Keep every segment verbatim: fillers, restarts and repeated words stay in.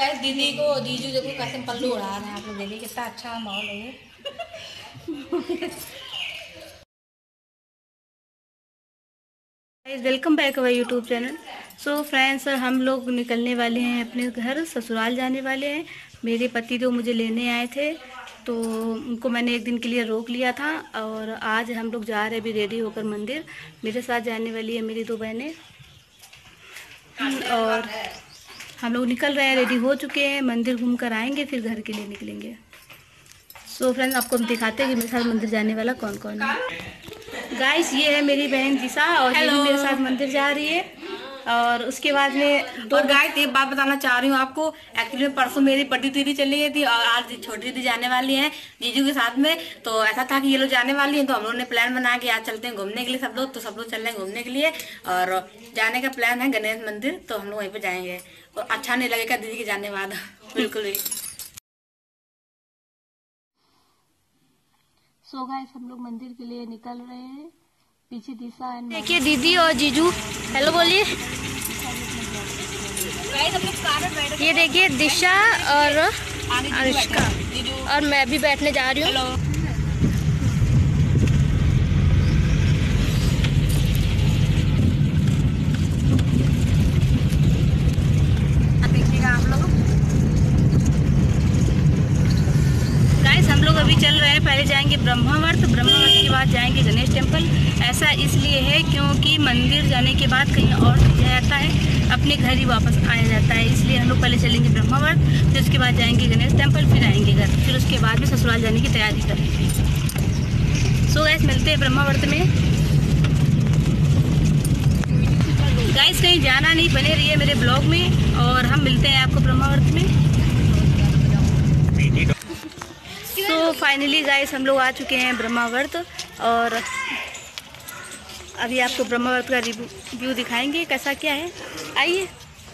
Guys दीदी को जीजू देखो कैसे पल्लू उड़ा रहे हैं आप लोग देखिए कितना अच्छा माहौल है। Welcome back our YouTube channel. So friends, हम लोग निकलने वाले हैं अपने घर, ससुराल जाने वाले हैं। मेरे पति तो मुझे लेने आए थे तो उनको मैंने एक दिन के लिए रोक लिया था और आज हम लोग जा रहे हैं अभी रेडी होकर मंदिर। मेरे साथ जाने वाली है मेरी दो बहनें और हम लोग निकल रहे हैं, रेडी हो चुके हैं। मंदिर घूम कर आएंगे फिर घर के लिए निकलेंगे। सो फ्रेंड्स, आपको हम दिखाते हैं कि मेरे साथ मंदिर जाने वाला कौन कौन है। गाइस, ये है मेरी बहन जिसा और ये भी मेरे साथ मंदिर जा रही है। और उसके बाद में तो गाइस एक बात बताना चाह रही हूँ आपको। एक्चुअली परसों मेरी बड़ी दीदी चली गई थी और आज छोटी दीदी जाने वाली है जीजू के साथ में। तो ऐसा था कि ये लोग जाने वाली हैं तो हम लोगों ने प्लान बनाया कि आज चलते हैं घूमने के लिए सब लोग। तो सब लोग चल रहे हैं घूमने के लिए और जाने का प्लान है गणेश मंदिर। तो हम लोग वहीं पे जाएंगे और अच्छा नहीं लगेगा दीदी के जाने बाद बिल्कुल भी। सो गाइस, हम लोग मंदिर के लिए निकल रहे हैं। पीछे दिशा है, देखिए दीदी और जीजू। हेलो बोलिए। ये देखिए दिशा और अनुष्का और मैं भी बैठने जा रही हूँ। हम लोग अभी चल रहे हैं, पहले जाएंगे ब्रह्मावर्त, ब्रह्मावर्त के बाद जाएंगे गणेश टेम्पल। ऐसा इसलिए है क्योंकि मंदिर जाने के बाद कहीं और जाता है, अपने घर ही वापस आया जाता है। इसलिए हम लोग पहले चलेंगे ब्रह्मावर्त, फिर उसके बाद जाएंगे गणेश टेम्पल, फिर आएंगे घर, फिर उसके बाद में ससुराल जाने की तैयारी करेंगे। सो गाइस, मिलते हैं ब्रह्मावर्त में। गाइस, कहीं जाना नहीं, बने रहिए मेरे ब्लॉग में और हम मिलते हैं आपको ब्रह्मावर्त में। तो फाइनली गाइस, हम लोग आ चुके हैं ब्रह्मावर्त और अभी आपको ब्रह्मावर्त का रिव्यू दिखाएंगे कैसा क्या है। आइए।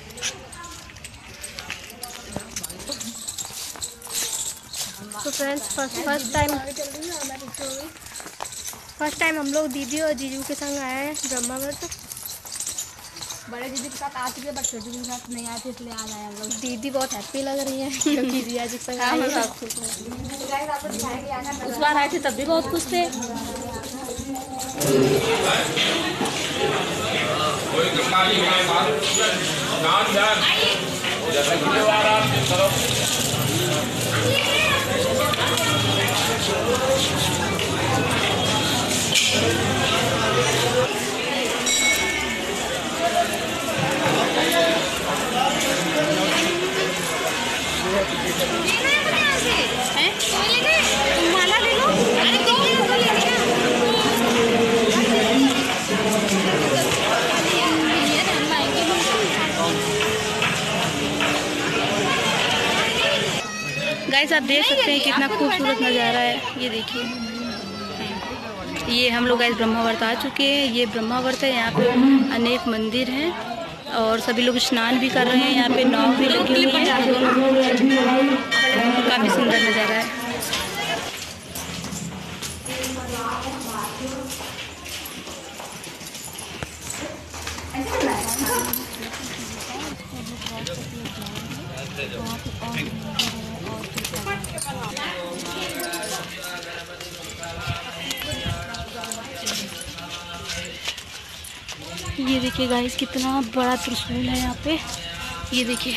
तो friends, first first time first time हम लोग दीदी और जीजू के संग आए हैं ब्रह्मावर्त। बड़े दीदी के साथ आ चुके बट छोटी दीदी के साथ नहीं आए थे इसलिए आज आए हम लोग। दीदी बहुत हैप्पी लग रही है क्योंकि रिया जी संग आए हैं। उस बार आए थे तब भी बहुत खुश थे। माला ले लो। गाइस, आप देख सकते हैं कितना खूबसूरत नज़ारा है। ये देखिए, ये हम लोग गाइस ब्रह्मावर्त आ चुके हैं। ये ब्रह्मावर्त है, यहाँ पे अनेक मंदिर हैं और सभी लोग स्नान भी कर रहे हैं। यहाँ पे नाव भी लगी हुई है, काफ़ी सुंदर नज़ारा है। ये देखिए गाइस, कितना बड़ा त्रिशूल है यहाँ पे। ये देखिए,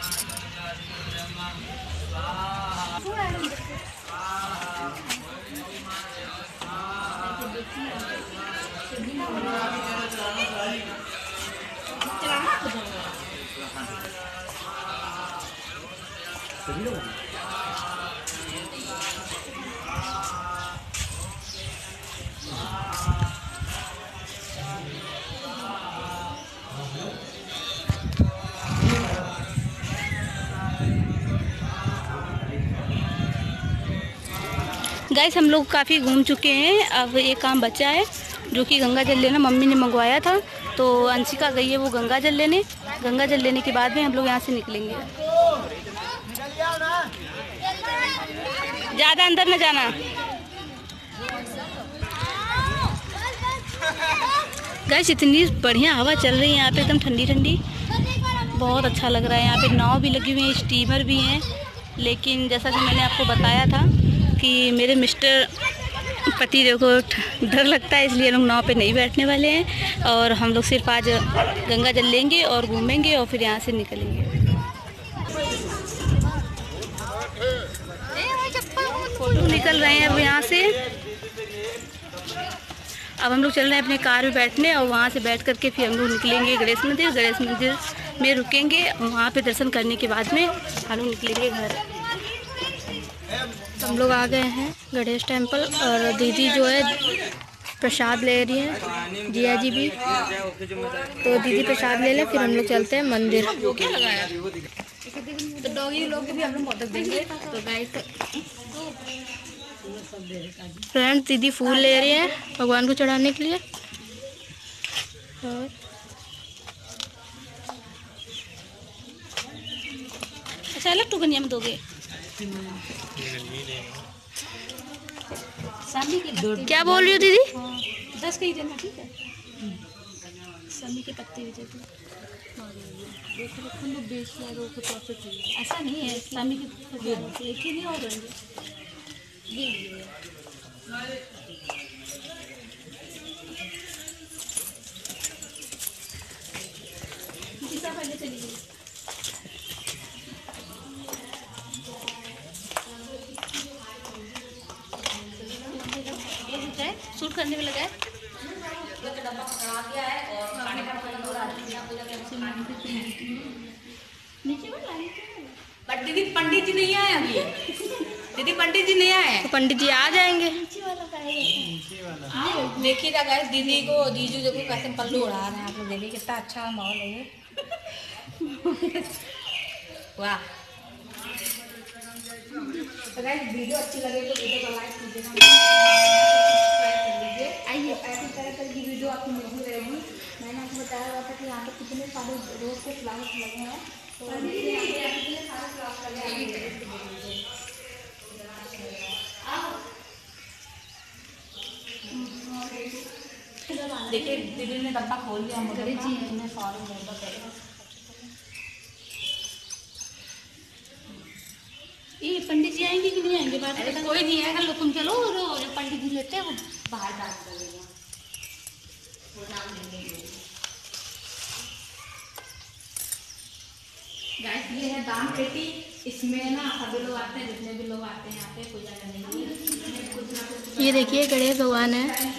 गाइस हम लोग काफ़ी घूम चुके हैं। अब एक काम बचा है जो कि गंगा जल लेना। मम्मी ने मंगवाया था तो अंशिका गई है वो गंगा जल लेने। गंगा जल लेने के बाद में हम लोग यहाँ से निकलेंगे। ज़्यादा अंदर न जाना। गाइस इतनी बढ़िया हवा चल रही है यहाँ पे, एकदम ठंडी ठंडी। बहुत अच्छा लग रहा है। यहाँ पे नाव भी लगी हुई है, स्टीमर भी हैं, लेकिन जैसा कि मैंने आपको बताया था कि मेरे मिस्टर पति देव को डर लगता है, इसलिए लोग नाव पे नहीं बैठने वाले हैं और हम लोग सिर्फ आज गंगा जल लेंगे और घूमेंगे और फिर यहाँ से निकलेंगे। फोटो निकल रहे हैं अब यहाँ से। अब हम लोग चल रहे हैं अपने कार में बैठने और वहाँ से बैठ करके फिर हम लोग निकलेंगे गणेश मंदिर। गणेश मंदिर में रुकेंगे, वहाँ पे दर्शन करने के बाद में हम लोग निकलेंगे घर। हम लोग आ गए हैं गणेश टेम्पल और दीदी जो है प्रसाद ले रही है, जिया जी भी। तो दीदी प्रसाद ले ले, फिर हम लोग चलते हैं मंदिर। तो डॉगी लोग भी हम लोग मोदक देंगे। तो गाइस फ्रेंड्स, दीदी फूल ले रही है भगवान को चढ़ाने के लिए। और अच्छा, अलग टुकनिया में दोगे? क्या बोल रही हो दीदी? दस के ही देना, ठीक है। समी के पत्ते भी देते। ऐसा नहीं है, समी के एक ही नहीं और शूट करने में लगा है। डब्बा पकड़ा दिया है और खाने का बट दीदी पंडित जी नहीं आए अभी। दीदी पंडित जी नहीं आए, तो पंडित जी आ जाएंगे। देखिएगा गाइस, दीदी को जीजू देखो कैसे पल्लू उड़ा रहे हैं। आप लोग देखिए कितना अच्छा माहौल है ये। वाह। तो गाइस वीडियो अच्छी लगे तो वीडियो को लाइक कीजिएगा, आइए ऐसी तरह तरह की वीडियो आपको मिलती रहेगी। मैंने आपको बताया हुआ था कि यहाँ पर कितने सारे रोज के फ्लावर्स लगे हैं। तो कितने सारे फ्लावर्स लगे हैं। देखिए दीदी ने डब्बा खोल लिया मुझे जी ने सॉरी। ये पंडित जी आएंगे कि नहीं आएंगे? बात अरे कोई नहीं आएगा, लो तुम चलो। और जो पंडित जी लेते हैं वो बाहर बात करेंगे, वो नाम लेंगे। गाइस ये है दान पेटी, इसमें ना सभी लोग आते हैं, जितने भी लोग आते हैं यहाँ पे पूजा करने के लिए। ये देखिए गणेश भगवान है।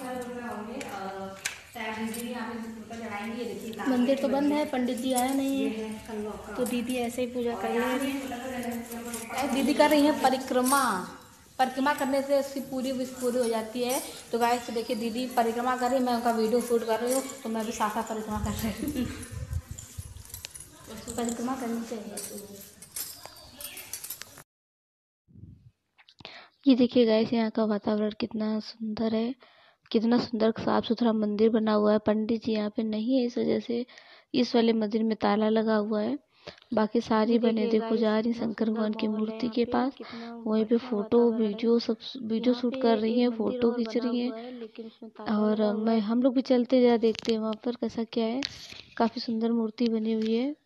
मंदिर तो बंद है, पंडित जी आया नहीं है, तो दीदी ऐसे ही पूजा कर रही है। दीदी कर रही है परिक्रमा। परिक्रमा करने से उसकी पूरी विश पूरी हो जाती है। तो गाइस देखिए दीदी परिक्रमा कर रही है, मैं उनका वीडियो शूट कर रही हूँ। तो मैं भी साथ साथ परिक्रमा कर रही हूँ। परिक्रमा करनी चाहिए। ये देखिए गाइस, यहाँ का वातावरण कितना सुंदर है, कितना सुंदर साफ सुथरा मंदिर बना हुआ है। पंडित जी यहाँ पे नहीं है, इस वजह से इस वाले मंदिर में ताला लगा हुआ है। बाकी सारी बने देखो जा रही शंकर भगवान की मूर्ति के पास, वहीं पे फोटो वीडियो सब वीडियो शूट कर रही है, फोटो खींच रही है। और मैं हम लोग भी चलते जा देखते हैं वहाँ पर कैसा क्या है। काफी सुंदर मूर्ति बनी हुई है।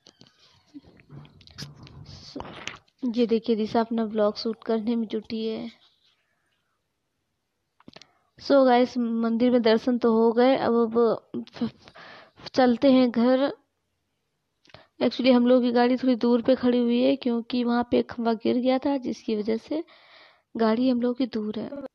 ये देखिए दिशा अपना ब्लॉग शूट करने में जुटी है। सो so गाइस, मंदिर में दर्शन तो हो गए, अब अब चलते हैं घर। एक्चुअली हम लोग की गाड़ी थोड़ी दूर पे खड़ी हुई है, क्योंकि वहाँ पे एक खंभा गिर गया था, जिसकी वजह से गाड़ी हम लोग की दूर है।